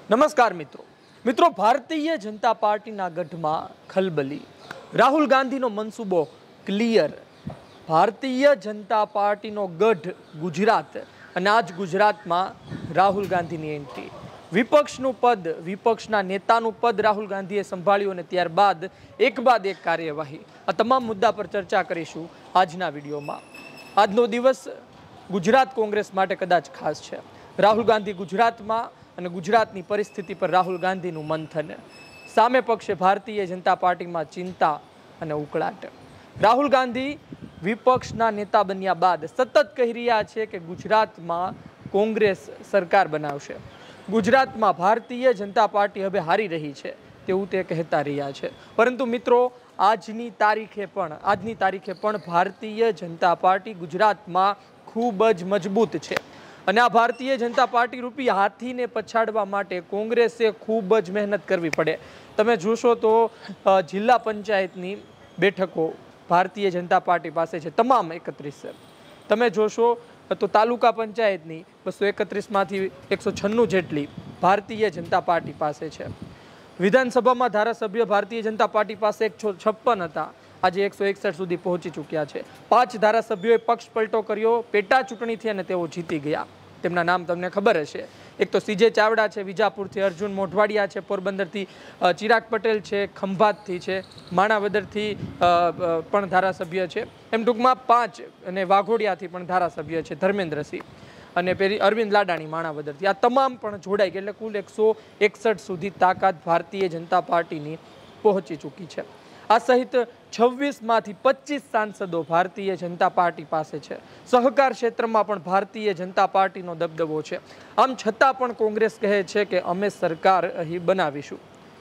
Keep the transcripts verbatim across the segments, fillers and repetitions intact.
નમસ્કાર મિત્રો મિત્રો ભારતીય જનતા પાર્ટીના ગઢમાં ખલબલી રાહુલ ગાંધીનો મનસૂબો ક્લિયર ભારતીય જનતા પાર્ટીનો ગઢ ગુજરાત અને આજ ગુજરાતમાં રાહુલ ગાંધીની એન્ટ્રી વિપક્ષનું પદ વિપક્ષના નેતાનું પદ રાહુલ ગાંધીએ સંભાળ્યું અને ત્યારબાદ એક બાદ એક કાર્યવાહી આ તમામ મુદ્દા પર ચર્ચા કરીશું આજના વિડીયોમાં। આજનો દિવસ ગુજરાત કોંગ્રેસ માટે કદાચ ખાસ છે। રાહુલ ગાંધી ગુજરાતમાં અને ગુજરાતની પરિસ્થિતિ પર રાહુલ ગાંધીનું મંથન, સામે પક્ષે ભારતીય જનતા પાર્ટીમાં ચિંતા અને ઉકળાટ। રાહુલ ગાંધી વિપક્ષના નેતા બન્યા બાદ સતત કહી રહ્યા છે કે ગુજરાતમાં કોંગ્રેસ સરકાર બનાવશે, ગુજરાતમાં ભારતીય જનતા પાર્ટી હવે હારી રહી છે તેવું તે કહેતા રહ્યા છે। પરંતુ મિત્રો આજની તારીખે પણ આજની તારીખે પણ ભારતીય જનતા પાર્ટી ગુજરાતમાં ખૂબ જ મજબૂત છે અને આ ભારતીય જનતા પાર્ટી રૂપી હાથીને પછાડવા માટે કોંગ્રેસે ખૂબ જ મહેનત કરવી પડે। તમે જોશો તો જિલ્લા પંચાયતની બેઠકો ભારતીય જનતા પાર્ટી પાસે છે તમામ એકત્રીસ। તમે જોશો તો તાલુકા પંચાયતની બસો એકત્રીસમાંથી એકસો છન્નું જેટલી ભારતીય જનતા પાર્ટી પાસે છે। વિધાનસભામાં ધારાસભ્ય ભારતીય જનતા પાર્ટી પાસે એકસો છપ્પન હતા, આજે એકસો એકસઠ સુધી પહોંચી ચૂક્યા છે। પાંચ ધારાસભ્યોએ પક્ષ પલટો કર્યો પેટા ચૂંટણીથી અને તેઓ જીતી ગયા। તેમના નામ તમને ખબર હશે, એક તો સીજે ચાવડા છે, વિજાપુરથી અર્જુન મોઢવાડિયા છે, પોરબંદરથી ચિરાગ પટેલ છે, ખંભાતથી છે, માણાવદરથી પણ ધારાસભ્ય છે, એમ ટૂંકમાં પાંચ, અને વાઘોડિયાથી પણ ધારાસભ્ય છે ધર્મેન્દ્રસિંહ, અને પેલી અરવિંદ લાડાણી માણાવદરથી, આ તમામ પણ જોડાઈ ગયા એટલે કુલ એકસો એકસઠ સુધી તાકાત ભારતીય જનતા પાર્ટીની પહોંચી ચૂકી છે। આ સહિત છવ્વીસ માંથી પચીસ સાંસદો ભારતીય જનતા પાર્ટી પાસે છે। સહકાર ક્ષેત્રમાં પણ ભારતીય જનતા પાર્ટીનો દબદબો છે। આમ છતાં પણ કોંગ્રેસ કહે છે કે અમે સરકાર અહીં બનાવીશું।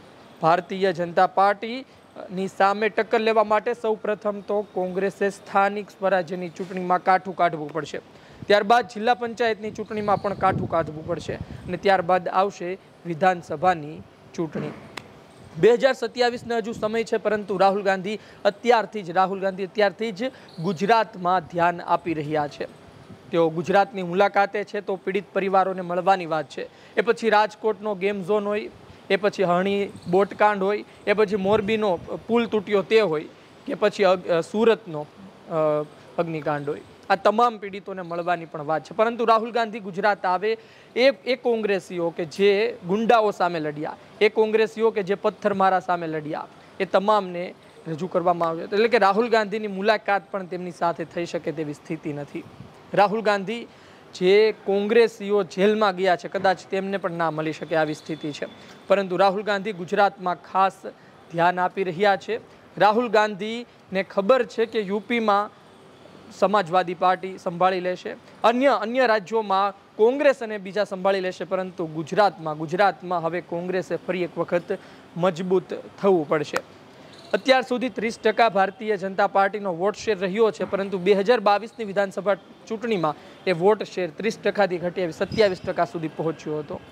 ભારતીય જનતા પાર્ટીની સામે ટક્કર લેવા માટે સૌ પ્રથમ તો કોંગ્રેસે સ્થાનિક સ્વરાજ્યની ચૂંટણીમાં કાઠું કાઢવું પડશે, ત્યારબાદ જિલ્લા પંચાયતની ચૂંટણીમાં પણ કાઠું કાઢવું પડશે અને ત્યારબાદ આવશે વિધાનસભાની ચૂંટણી। બે હજાર સત્યાવીસને હજુ સમય છે, પરંતુ રાહુલ ગાંધી અત્યારથી જ રાહુલ ગાંધી અત્યારથી જ ગુજરાતમાં ધ્યાન આપી રહ્યા છે। તેઓ ગુજરાતની મુલાકાતે છે તો પીડિત પરિવારોને મળવાની વાત છે, એ પછી રાજકોટનો ગેમ ઝોન હોય, એ પછી હણી બોટકાંડ હોય, એ પછી મોરબીનો પુલ તૂટ્યો તે હોય, કે પછી સુરતનો અગ્નિકાંડ હોય, આ તમામ પીડિતોને મળવાની પણ વાત છે। પરંતુ રાહુલ ગાંધી ગુજરાત આવે એ એ કોંગ્રેસીઓ કે જે ગુંડાઓ સામે લડ્યા, એ કોંગ્રેસીઓ કે જે પથ્થરમારા સામે લડ્યા, એ તમામને રજૂ કરવામાં આવ્યો। એટલે કે રાહુલ ગાંધીની મુલાકાત પણ તેમની સાથે થઈ શકે તેવી સ્થિતિ નથી। રાહુલ ગાંધી જે કોંગ્રેસીઓ જેલમાં ગયા છે કદાચ તેમને પણ ના મળી શકે આવી સ્થિતિ છે, પરંતુ રાહુલ ગાંધી ગુજરાતમાં ખાસ ધ્યાન આપી રહ્યા છે। રાહુલ ગાંધીને ખબર છે કે યુપીમાં સમાજવાદી પાર્ટી સંભાળી લેશે, અન્ય અન્ય રાજ્યોમાં કોંગ્રેસ અને બીજા સંભાળી લેશે, પરંતુ ગુજરાતમાં ગુજરાતમાં હવે કોંગ્રેસે ફરી એક વખત મજબૂત થવું પડશે। અત્યાર સુધી ત્રીસ ટકા ભારતીય જનતા પાર્ટીનો વોટ શેર રહ્યો છે, પરંતુ બે હજાર બાવીસની વિધાનસભા ચૂંટણીમાં એ વોટ શેર ત્રીસ ટકાથી ઘટી આવી સત્યાવીસ ટકા સુધી પહોંચ્યો હતો।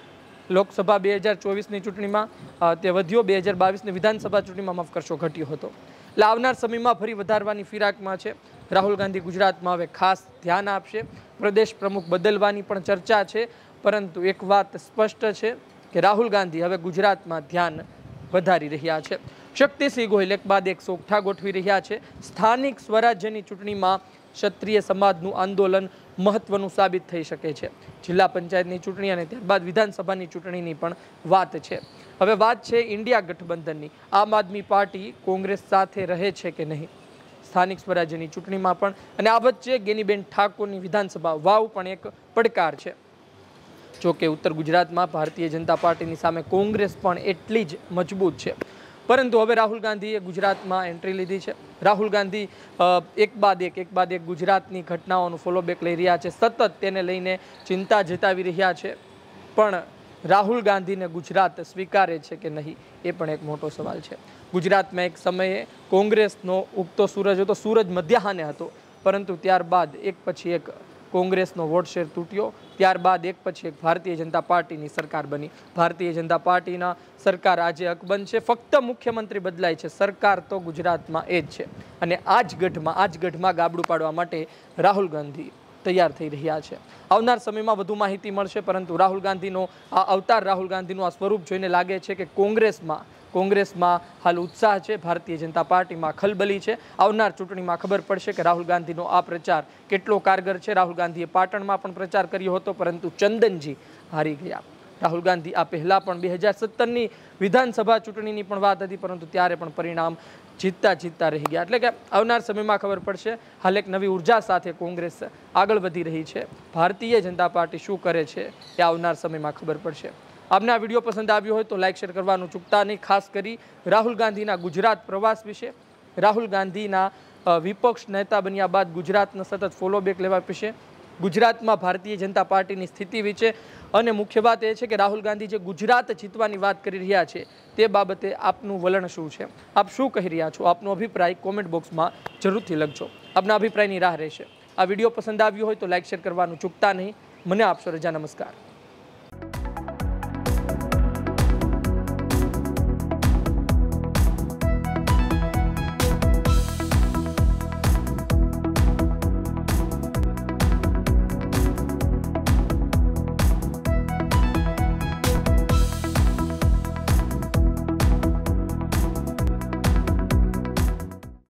લોકસભા બે હજાર ચોવીસની ચૂંટણીમાં તે વધ્યો, બે હજાર બાવીસની વિધાનસભા ચૂંટણીમાં માફ કરશો ઘટ્યો હતો। એટલે આવનાર સમયમાં ફરી વધારવાની ફિરાકમાં છે। રાહુલ ગાંધી ગુજરાતમાં હવે ખાસ ધ્યાન આપશે, પ્રદેશ પ્રમુખ બદલવાની પણ ચર્ચા છે, પરંતુ એક વાત સ્પષ્ટ છે કે રાહુલ ગાંધી હવે ગુજરાતમાં ધ્યાન વધારી રહ્યા છે। શક્તિસિંહ ગોહિલ એક બાદ એક સોગઠા ગોઠવી રહ્યા છે। સ્થાનિક સ્વરાજ્યની ચૂંટણીમાં ક્ષત્રિય સમાજનું આંદોલન મહત્વનું સાબિત થઈ શકે છે। જિલ્લા પંચાયતની ચૂંટણી અને ત્યારબાદ વિધાનસભાની ચૂંટણીની પણ વાત છે। હવે વાત છે ઇન્ડિયા ગઠબંધનની, આમ આદમી પાર્ટી કોંગ્રેસ સાથે રહે છે કે નહીં સ્થાનિક સ્વરાજ્યની ચૂંટણીમાં પણ, અને આ વચ્ચે ગેનીબેન ઠાકોરની વિધાનસભા વાવ પણ એક પડકાર છે। જો કે ઉત્તર ગુજરાતમાં ભારતીય જનતા પાર્ટીની સામે કોંગ્રેસ પણ એટલી જ મજબૂત છે, પરંતુ હવે રાહુલ ગાંધીએ ગુજરાતમાં એન્ટ્રી લીધી છે। રાહુલ ગાંધી એક બાદ એક એક બાદ એક ગુજરાતની ઘટનાઓનું ફોલોબેક લઈ રહ્યા છે, સતત તેને લઈને ચિંતા જતાવી રહ્યા છે, પણ રાહુલ ગાંધીને ગુજરાત સ્વીકારે છે કે નહીં એ પણ એક મોટો સવાલ છે। ગુજરાતમાં એક સમયે કોંગ્રેસનો ઉગતો સૂરજ હતો, સૂરજ મધ્યાહને હતો, પરંતુ ત્યારબાદ એક પછી એક કોંગ્રેસનો વોટ શેર તૂટ્યો, ત્યારબાદ એક પછી એક ભારતીય જનતા પાર્ટીની સરકાર બની। ભારતીય જનતા પાર્ટીના સરકાર આજે અકબંધ છે, ફક્ત મુખ્યમંત્રી બદલાય છે, સરકાર તો ગુજરાતમાં એ જ છે, અને આ જ ગઢમાં આ જ ગઢમાં ગાબડું પાડવા માટે રાહુલ ગાંધી તૈયાર થઈ રહ્યા છે। આવનાર સમયમાં વધુ માહિતી મળશે, પરંતુ રાહુલ ગાંધીનો આ અવતાર, રાહુલ ગાંધીનું આ સ્વરૂપ જોઈને લાગે છે કે કોંગ્રેસમાં કોંગ્રેસમાં હાલ ઉત્સાહ છે, ભારતીય જનતા પાર્ટીમાં ખલબલી છે। આવનાર ચૂંટણીમાં ખબર પડશે કે રાહુલ ગાંધીનો આ પ્રચાર કેટલો કારગર છે। રાહુલ ગાંધીએ પાટણમાં પણ પ્રચાર કર્યો હતો, પરંતુ ચંદનજી હારી ગયા। રાહુલ ગાંધી આ પહેલા પણ બે હજાર સત્તરની વિધાનસભા ચૂંટણીની પણ વાત હતી, પરંતુ ત્યારે પણ પરિણામ જીતતા જીતતા રહી ગયા। એટલે કે આવનાર સમયમાં ખબર પડશે। હાલ એક નવી ઉર્જા સાથે કોંગ્રેસ આગળ વધી રહી છે। ભારતીય જનતા પાર્ટી શું કરે છે એ આવનાર સમયમાં ખબર પડશે। આપને આ વિડીયો પસંદ આવ્યો હોય તો લાઇક શેર કરવાનું ચૂકતા નહીં। ખાસ કરી રાહુલ ગાંધીના ગુજરાત પ્રવાસ વિશે, રાહુલ ગાંધીના વિપક્ષ નેતા બન્યા બાદ ગુજરાતનો સતત ફોલો બેક લેવા વિશે, ગુજરાતમાં ભારતીય જનતા પાર્ટીની સ્થિતિ વિશે, અને મુખ્ય વાત એ છે કે રાહુલ ગાંધી જે ગુજરાત જીતવાની વાત કરી રહ્યા છે તે બાબતે આપનું વલણ શું છે, આપ શું કહી રહ્યા છો, આપનો અભિપ્રાય કોમેન્ટ બોક્સમાં જરૂરથી લખજો। આપના અભિપ્રાયની રાહ રહેશે। આ વિડીયો પસંદ આવ્યો હોય તો લાઇક શેર કરવાનું ચૂકતા નહીં। મને આપશો રજા, નમસ્કાર।